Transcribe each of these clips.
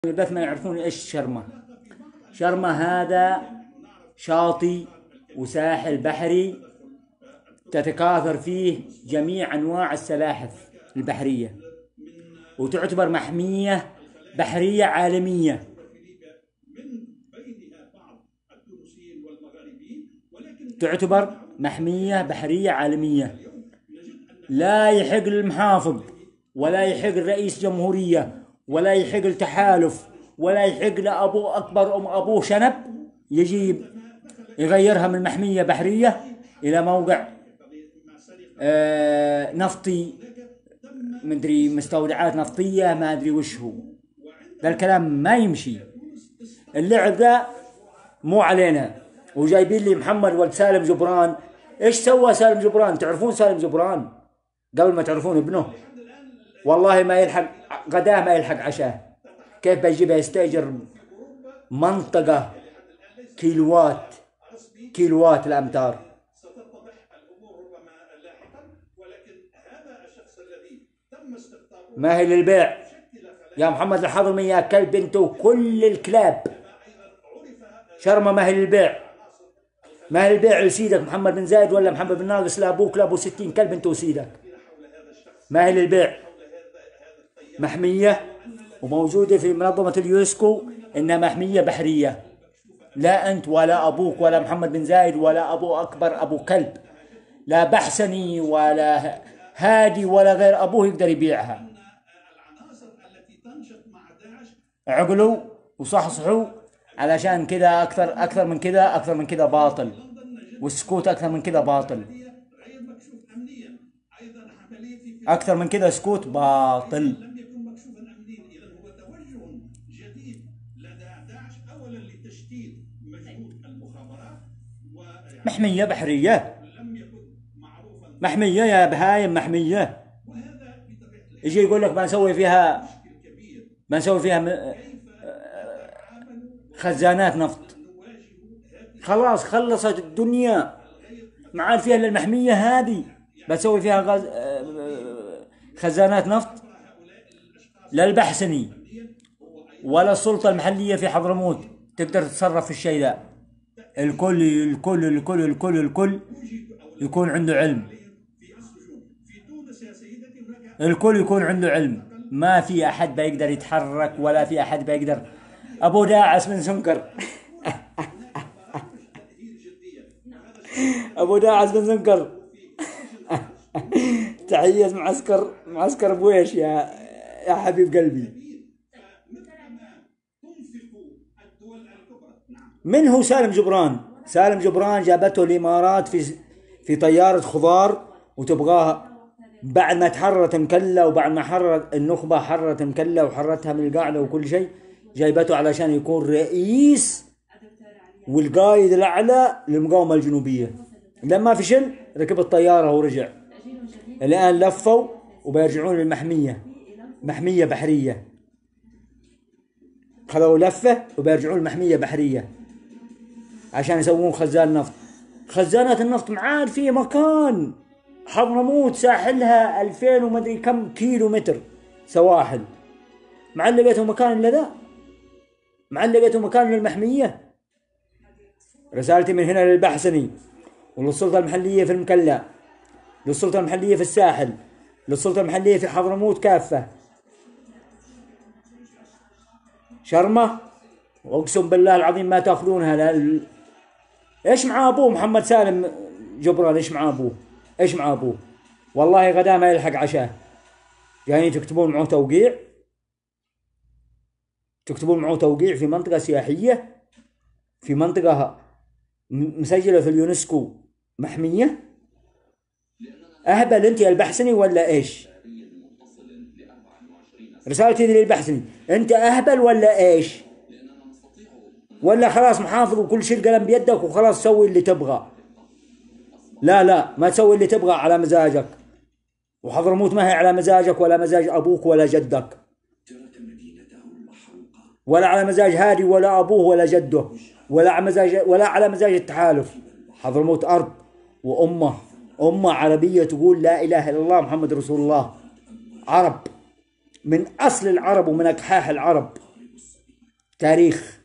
البث ما يعرفون ايش شرمة. شرمة هذا شاطئ وساحل بحري تتكاثر فيه جميع انواع السلاحف البحرية، وتعتبر محمية بحرية عالمية. تعتبر محمية بحرية عالمية. لا يحق للمحافظ ولا يحق لرئيس جمهورية ولا يحق التحالف ولا يحق لأبو أكبر أبوه شنب يجي يغيرها من محمية بحرية إلى موقع نفطي، مدري مستودعات نفطية، ما أدري وش هو. ذا الكلام ما يمشي. اللعب ذا مو علينا. وجايبين لي محمد ولد سالم جبران. إيش سوى سالم جبران؟ تعرفون سالم جبران قبل ما تعرفون ابنه؟ والله ما يلحق غداه، ما يلحق عشاه. كيف بيجيبها؟ يستأجر منطقة كيلوات الأمتار. ما هي للبيع يا محمد الحضرمي يا كلب انت وكل الكلاب. شرمة ما هي للبيع، ما هي للبيع لسيدك محمد بن زايد ولا محمد بن ناقص، لا ابوك لا ابو 60 كلب انت وسيدك. ما هي للبيع، محمية وموجودة في منظمة اليونسكو إنها محمية بحرية. لا أنت ولا أبوك ولا محمد بن زايد ولا أبو أكبر أبو كلب، لا بحسني ولا هادي ولا غير أبوه يقدر يبيعها. عقلوا وصحصحوا، علشان كذا أكثر من كذا باطل، والسكوت أكثر من كذا باطل، أكثر من كذا سكوت باطل. محمية بحرية، محمية يا بهايم، محمية. يجي يقول لك بنسوي فيها خزانات نفط. خلاص خلصت الدنيا، ما عاد فيها الا المحمية هذه. بسوي فيها خزانات نفط. لا البحسني ولا السلطة المحلية في حضرموت تقدر تتصرف في الشيء ذا. الكل يكون عنده علم. الكل يكون عنده علم. ما في أحد بيقدر يتحرك ولا في أحد بيقدر. أبو داعس بن سنكر أبو داعس بن سنكر تحية معسكر بويش يا حبيب قلبي. من هو سالم جبران؟ سالم جبران جابته الإمارات في طيارة خضار، وتبغاها بعد ما تحررت مكلة، وبعد ما حررت النخبة حررت مكلة وحررتها من القاعدة وكل شيء، جايبته علشان يكون رئيس والقائد الأعلى للمقاومة الجنوبية. لما فشل ركب الطيارة ورجع. الآن لفوا وبيرجعون للمحمية، محمية بحرية. خذوا لفة وبيرجعون المحمية بحرية عشان يسوون خزان نفط. خزانات النفط معاد في مكان. حضرموت ساحلها 2000 ومدري كم كيلو متر سواحل، معلقته مكان إلا ذا، معلقته مكان للمحمية. رسالتي من هنا للبحسني وللسلطة المحلية في المكلا، للسلطة المحلية في الساحل، للسلطة المحلية في حضرموت كافة. شرمة واقسم بالله العظيم ما تاخذونها. ايش مع ابوه محمد سالم جبران؟ ايش مع ابوه؟ ايش مع ابوه؟ والله غدا ما يلحق عشاه. يعني تكتبون معه توقيع، تكتبون معه توقيع في منطقة سياحية، في منطقة مسجلة في اليونسكو محمية. اهبل انت يا البحسني ولا ايش؟ رسالتي للبحسني، انت اهبل ولا ايش؟ ولا خلاص محافظ وكل شيء القلم بيدك وخلاص سوي اللي تبغى؟ لا ما تسوي اللي تبغى على مزاجك. وحضرموت ما هي على مزاجك ولا مزاج ابوك ولا جدك، ولا على مزاج هادي ولا ابوه ولا جده، ولا على مزاج التحالف. حضرموت ارض وامه عربيه تقول لا اله الا الله محمد رسول الله. عرب من اصل العرب ومن اكحاح العرب. تاريخ.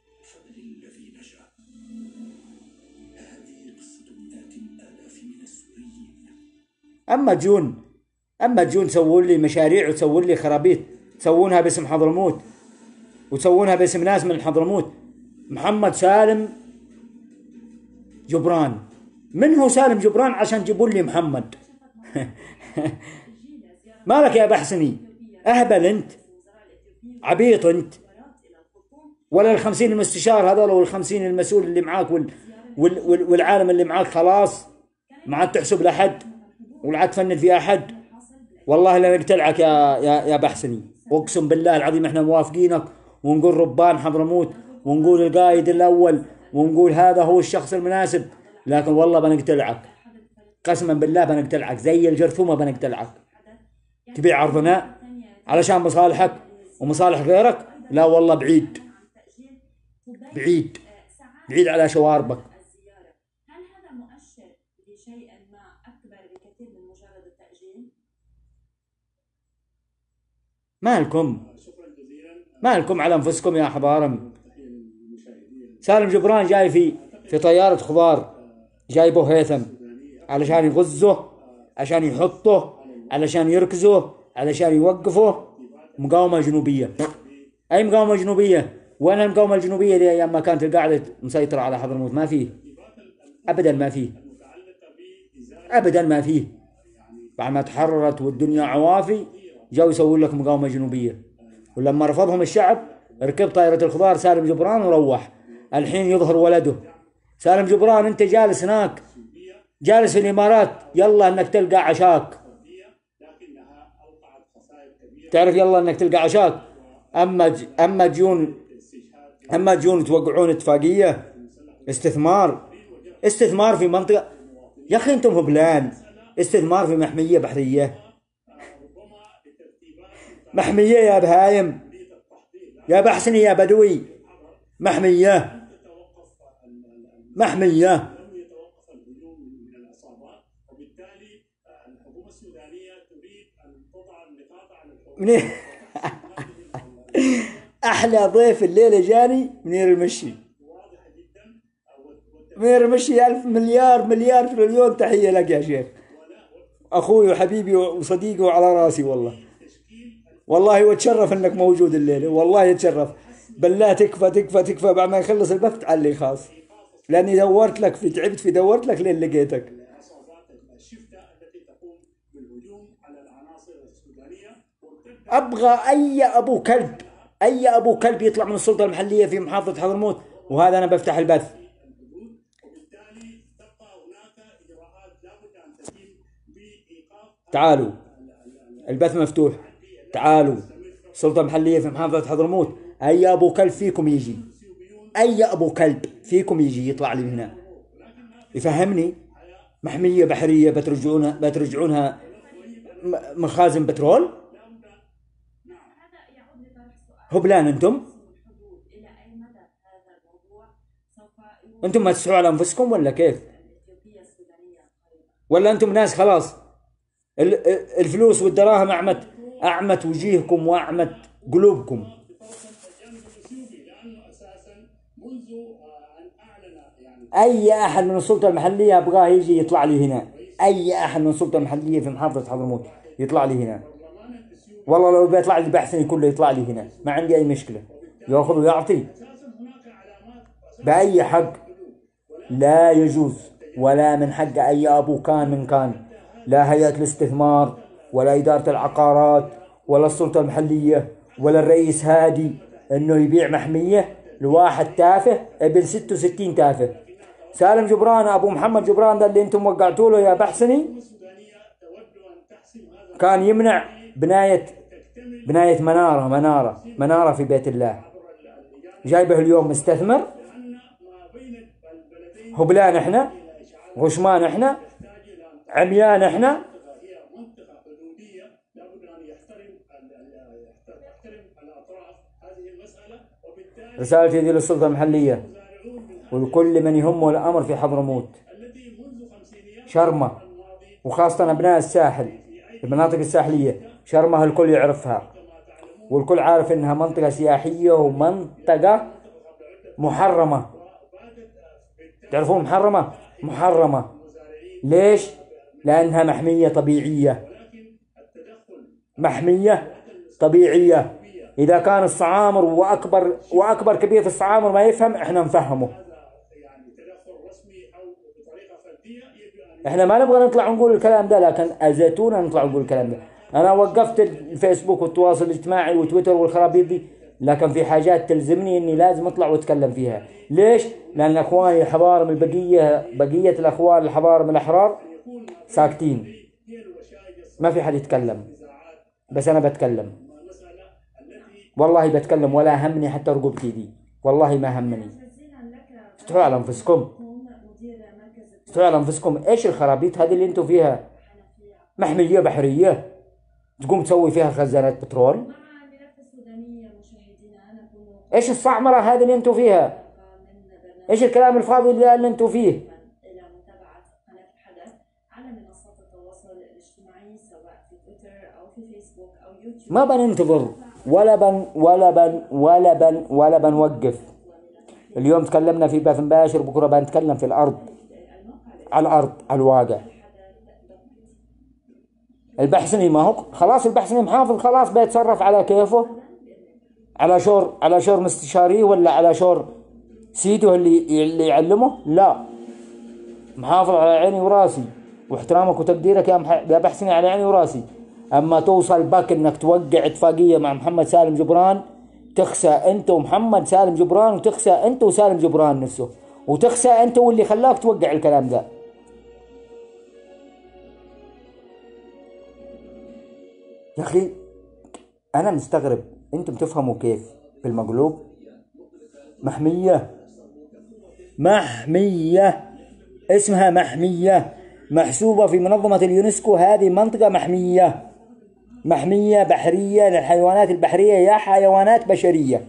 أما تجون تسوون لي مشاريع وتسوون لي خرابيط، تسوونها باسم حضرموت وتسوونها باسم ناس من حضرموت. محمد سالم جبران، من هو سالم جبران عشان تجيبون لي محمد؟ مالك يا بحسني؟ أهبل أنت؟ عبيط أنت؟ ولا ال50 المستشار هذول وال50 المسؤول اللي معاك والعالم اللي معاك خلاص ما عاد تحسب لأحد ولا عاد تفند في أحد؟ والله لا نقتلعك يا بحسني، أقسم بالله العظيم احنا موافقينك ونقول ربان حضرموت ونقول القائد الأول ونقول هذا هو الشخص المناسب، لكن والله بنقتلعك قسما بالله، بنقتلعك زي الجرثومة بنقتلعك. تبيع عرضنا علشان مصالحك ومصالح غيرك؟ لا والله بعيد بعيد بعيد على شواربك. هل هذا مؤشر لشيء ما أكبر بكثير من مجرد التأجيل؟ مالكم على أنفسكم يا حضارم. سالم جبران جاي في طيارة خضار، جايبه هيثم علشان يغزه، عشان يحطه، علشان يركزه، علشان يوقفه. مقاومة جنوبية. أي مقاومة جنوبية؟ وين المقاومة الجنوبية دي أيام ما كانت القاعدة مسيطرة على حضرموت؟ ما فيه أبدا، ما فيه أبدا، ما فيه. بعد ما تحررت والدنيا عوافي جاوا يسوون لك مقاومة جنوبية، ولما رفضهم الشعب ركب طائرة الخضار سالم جبران وروح. الحين يظهر ولده سالم جبران. أنت جالس هناك، جالس في الإمارات، يلا أنك تلقى عشاك، تعرف يلا أنك تلقى عشاك. أما جون توقعون اتفاقية استثمار في منطقة. يا أخي أنتم هبلان. استثمار في محمية بحرية، محمية يا بهايم، يا بحسني يا بدوي، محمية. أحلى ضيف الليلة جاني منير المشي. منير المشي 1000 مليار تريليون تحية لك يا شيخ، أخوي وحبيبي وصديقي وعلى راسي والله واتشرف انك موجود الليلة، والله يتشرف. بالله تكفى بعد ما يخلص البث تعال خاص، لاني دورت لك دورت لك لين لقيتك. ابغى اي ابو كلب يطلع من السلطة المحلية في محافظة حضرموت، وهذا انا بفتح البث. تعالوا، البث مفتوح، تعالوا. سلطة محلية في محافظة حضرموت، أي أبو كلب فيكم يجي، أي أبو كلب فيكم يجي يطلع لي هنا يفهمني. محمية بحرية بترجعونها مخازن بترول؟ هبلان أنتم ما تسعوا على أنفسكم ولا كيف؟ ولا أنتم ناس خلاص الفلوس والدراهم أعمت وجيهكم وأعمت قلوبكم. أي أحد من السلطة المحلية أبغاه يجي يطلع لي هنا، أي أحد من السلطة المحلية في محافظة حضرموت يطلع لي هنا، والله لو بيطلع لي بحثني كله يطلع لي هنا، ما عندي أي مشكلة، يأخذ ويعطي بأي حق. لا يجوز ولا من حق أي أبو كان لا هيئة الاستثمار ولا إدارة العقارات ولا السلطة المحلية ولا الرئيس هادي إنه يبيع محمية لواحد تافه ابن 66 تافه. سالم جبران أبو محمد جبران ده اللي أنتم وقعتوا له يا بحسني كان يمنع بناية منارة في بيت الله، جايبه اليوم مستثمر. هبلان احنا، غشمان احنا، عميان احنا. رسالتي دي للسلطة المحلية ولكل من يهمه الأمر في حضرموت شرمة، وخاصة أبناء الساحل، المناطق الساحلية. شرمة الكل يعرفها، والكل عارف انها منطقة سياحية ومنطقة محرمة. تعرفون محرمة؟ محرمة. ليش؟ لأنها محمية طبيعية. محمية طبيعية. إذا كان الصعامر وأكبر كبير في الصعامر ما يفهم، إحنا نفهمه. إحنا ما نبغى نطلع نقول الكلام ده، لكن أذيتونا نطلع نقول الكلام ده. أنا وقفت الفيسبوك والتواصل الاجتماعي وتويتر والخرابيط دي، لكن في حاجات تلزمني إني لازم أطلع وأتكلم فيها. ليش؟ لأن أخواني الحضارم بقية الأخوان الحضارم الأحرار ساكتين، ما في حد يتكلم، بس أنا بتكلم. والله بتكلم ولا همني حتى رقبتي دي، والله ما همني. افتحوا على أنفسكم، افتحوا على أنفسكم. إيش الخرابيط هذه اللي أنتوا فيها؟ محمية بحرية تقوم تسوي فيها خزانات بترول؟ إيش الصعمرة هذه اللي أنتوا فيها؟ إيش الكلام الفاضي اللي أنتوا فيه؟ ما بننتظر ولا بنوقف. اليوم تكلمنا في بث مباشر، بكره بنتكلم في الارض، على الواقع. البحثني ما هو خلاص، البحثني محافظ خلاص بيتصرف على كيفه، على شور مستشاريه ولا على شور سيده اللي يعلمه. لا، محافظ على عيني وراسي، واحترامك وتقديرك يا بحثني على عيني وراسي. اما توصل بك انك توقع اتفاقيه مع محمد سالم جبران، تخسى انت ومحمد سالم جبران، وتخسى انت وسالم جبران نفسه، وتخسى انت واللي خلاك توقع الكلام ده. يا اخي انا مستغرب، انتم تفهموا كيف بالمقلوب؟ محمية اسمها محمية، محسوبة في منظمة اليونسكو. هذه منطقة محمية بحرية للحيوانات البحرية، يا حيوانات بشرية.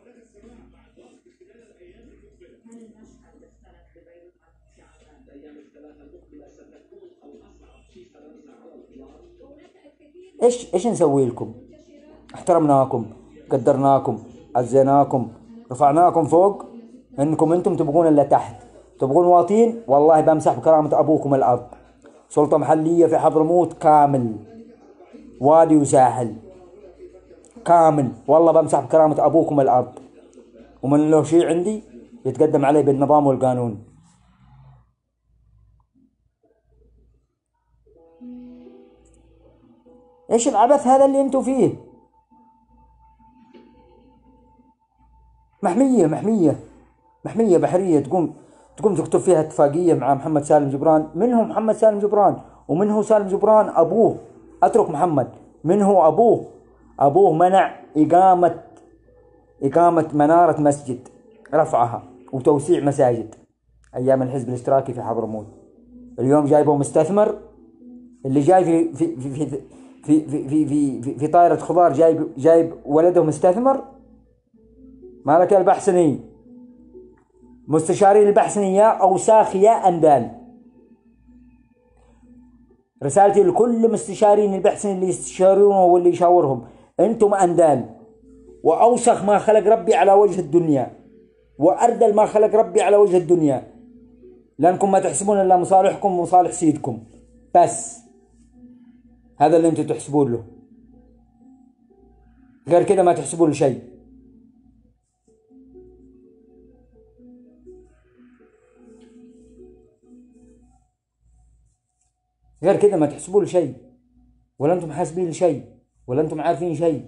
ايش نسوي لكم؟ احترمناكم، قدرناكم، عزيناكم، رفعناكم فوق، انكم انتم تبغون اللي تحت، تبغون واطين. والله بمسح بكرامة ابوكم الارض. سلطة محلية في حضرموت كامل، وادي وساحل كامل، والله بمسح بكرامة ابوكم الارض. ومن له شيء عندي يتقدم عليه بالنظام والقانون. ايش العبث هذا اللي انتوا فيه؟ محمية بحرية تقوم تكتب فيها اتفاقية مع محمد سالم جبران. من هو محمد سالم جبران؟ ومن هو سالم جبران أبوه؟ أترك محمد، من هو أبوه؟ أبوه منع إقامة منارة مسجد، رفعها وتوسيع مساجد أيام الحزب الاشتراكي في حضرموت. اليوم جايبه مستثمر، اللي جاي في في في في في في في, في, في طائرة خضار، جايب ولده مستثمر. مالك البحثني؟ مستشارين البحثني يا أوساخ يا أندال. رسالتي لكل مستشارين البحثني اللي يستشارونه واللي يشاورهم، أنتم أندال، وأوسخ ما خلق ربي على وجه الدنيا، وأردل ما خلق ربي على وجه الدنيا، لأنكم ما تحسبون إلا مصالحكم ومصالح سيدكم بس. هذا اللي أنتم تحسبون له، غير كده ما تحسبون لشيء. غير كده ما تحسبون لشيء، ولا أنتم حاسبين لشيء، ولا أنتم عارفين شيء.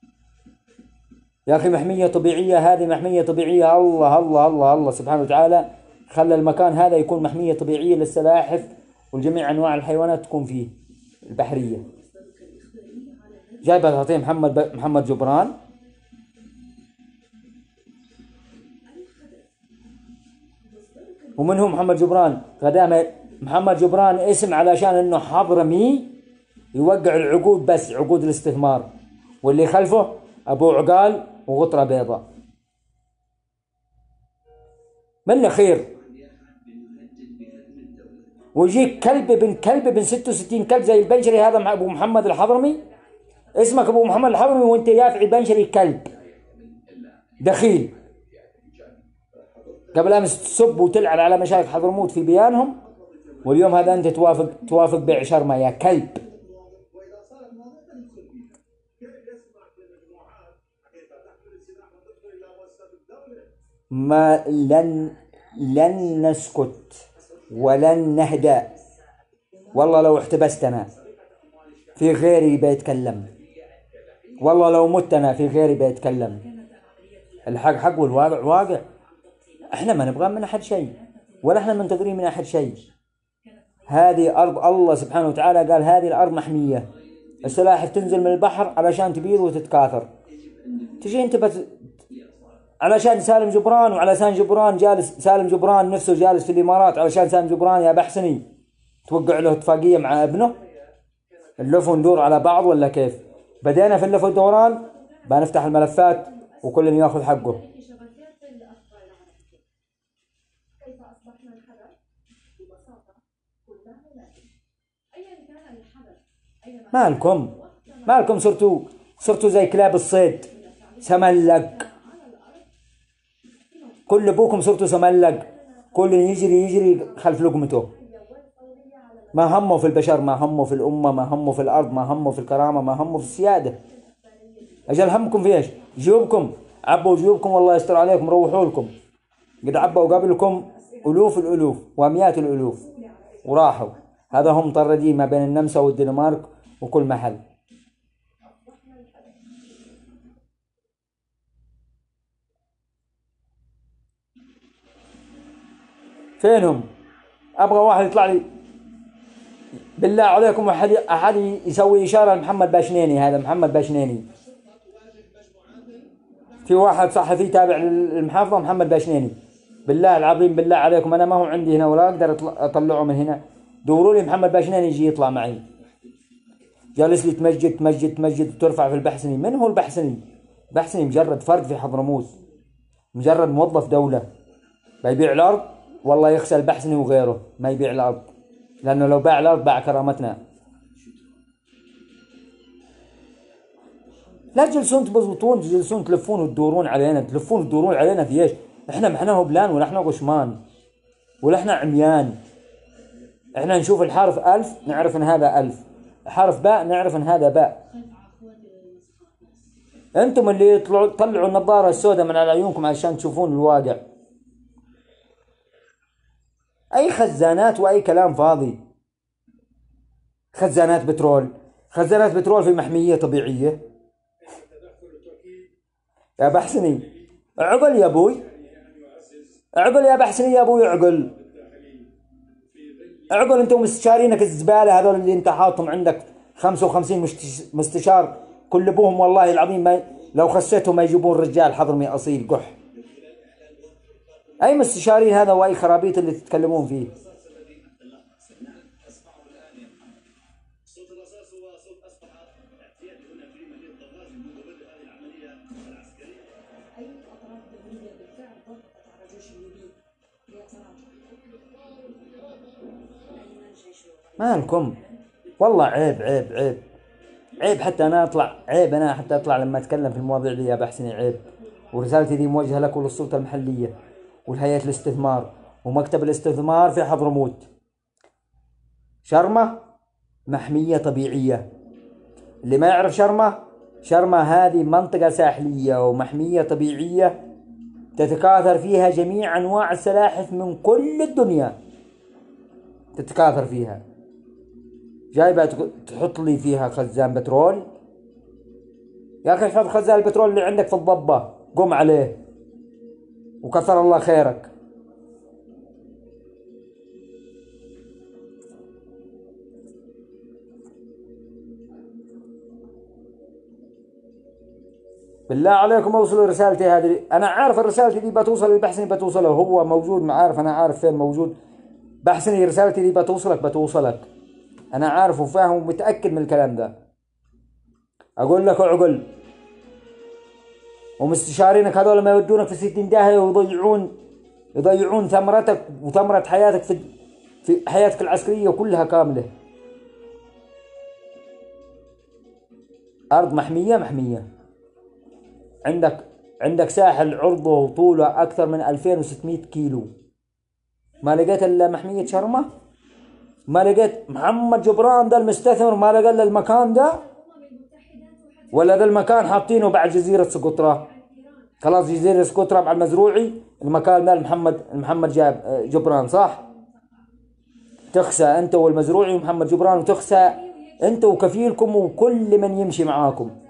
يا أخي محمية طبيعية، هذه محمية طبيعية. الله الله الله الله سبحانه وتعالى خلى المكان هذا يكون محمية طبيعية للسلاحف والجميع أنواع الحيوانات تكون فيه البحرية. جايبها تعطيه محمد جبران. ومن هو محمد جبران؟ قدامه محمد جبران اسم علشان انه حضرمي يوقع العقود، بس عقود الاستثمار، واللي خلفه ابو عقال وغطرة بيضاء. من خير ويجيك كلب بن 66 كلب زي البنجري هذا مع ابو محمد الحضرمي اسمك ابو محمد الحضرمي وانت يافعي بنشري كلب دخيل. قبل امس تسب وتلعن على مشايخ حضرموت في بيانهم، واليوم هذا انت توافق بيع شرمه يا كلب. ما لن نسكت ولن نهدأ. والله لو احتبستنا في غيري بيتكلم، والله لو متنا في غيري بيتكلم. الحق حق والواقع واقع. احنا ما نبغى من احد شيء، ولا احنا منتظرين من احد شيء. هذه ارض الله سبحانه وتعالى قال هذه الارض محميه، السلاحف تنزل من البحر علشان تبيض وتتكاثر. تجي انت علشان سالم جبران، وعلى سالم جبران جالس، سالم جبران نفسه جالس في الامارات، علشان سالم جبران يا بحسني توقع له اتفاقيه مع ابنه، نلف وندور على بعض ولا كيف؟ بدينا في اللف والدوران، بنفتح الملفات وكل ياخذ حقه. مالكم صرتوا زي كلاب الصيد، سملق. كل ابوكم صرتوا سملق، كل يجري خلف لقمته. ما همه في البشر، ما همه في الأمة، ما همه في الأرض، ما همه في الكرامة، ما همه في السيادة. أجل همكم في إيش؟ جيوبكم، عبوا جيوبكم والله يستر عليكم، روحوا لكم. قد عبوا قبلكم ألوف الألوف ومئات الألوف وراحوا. هذا هم مطردين ما بين النمسا والدنمارك وكل محل. فينهم؟ أبغى واحد يطلع لي بالله عليكم، أحد يسوي إشارة لمحمد باشنيني. هذا محمد باشنيني، في واحد صحفي تابع للمحافظة محمد باشنيني. بالله العظيم بالله عليكم، أنا ما هو عندي هنا ولا أقدر أطلعه من هنا. دوروا لي محمد باشنيني يجي يطلع معي. جالس لي تمجد وترفع في البحسني. من هو البحسني؟ بحسني مجرد فرد في حضرموت، مجرد موظف دولة. بيبيع الأرض والله يخسى البحسني وغيره، ما يبيع الأرض، لأنه لو باع الأرض باع كرامتنا. لا تجلسون تبزبطون، تجلسون تلفون وتدورون علينا، في ايش؟ احنا ما احنا هبلان ولا احنا غشمان ولا احنا عميان. احنا نشوف الحرف ألف نعرف ان هذا ألف، حرف باء نعرف ان هذا باء. انتم اللي طلعوا النظارة السوداء من على عيونكم عشان تشوفون الواقع. اي خزانات واي كلام فاضي. خزانات بترول في محمية طبيعية. يا بحسني عقل يا ابوي، عقل يا بحسني يا ابوي، عقل. انتم مستشارينك الزبالة هذول اللي انت حاطهم عندك 55 مستشار، كل ابوهم والله العظيم ما لو خسيتهم ما يجيبون رجال حضرمي اصيل قح. اي مستشارين هذا واي خرابيط اللي تتكلمون فيه. مالكم والله عيب حتى انا اطلع لما اتكلم في المواضيع دي يا بحسني، عيب. ورسالتي دي موجهة لك وللسلطة المحلية والهيئة الاستثمار ومكتب الاستثمار في حضرموت. شرمة محمية طبيعية. اللي ما يعرف شرمة هذه منطقة ساحلية ومحمية طبيعية تتكاثر فيها جميع أنواع السلاحف من كل الدنيا، تتكاثر فيها. جايبة تحط لي فيها خزان بترول؟ يا أخي خذ خزان البترول اللي عندك في الضبة، قم عليه وكثر الله خيرك. بالله عليكم اوصلوا رسالتي هذه. انا عارف الرسالة دي بتوصل للبحسني، بتوصله هو موجود، عارف، انا عارف فين موجود بحسني. رسالتي دي بتوصلك، انا عارف وفاهم ومتأكد من الكلام ده. اقول لك عقل، ومستشارينك هذول ما يودونك في 60 داهية ويضيعون ثمرتك وثمرة حياتك في حياتك العسكرية كلها كاملة. أرض محمية. عندك ساحل عرضه وطوله أكثر من 2600 كيلو. ما لقيت إلا محمية شرمة؟ ما لقيت محمد جبران ده المستثمر ما لقى إلا المكان ده؟ ولا ذا المكان حاطينه بعد جزيرة سقطرى؟ خلاص جزيرة سقطرى مع المزروعي، المكان ده محمد جبران صح؟ تخسى أنت والمزروعي ومحمد جبران، وتخسى أنت وكفيلكم وكل من يمشي معاكم.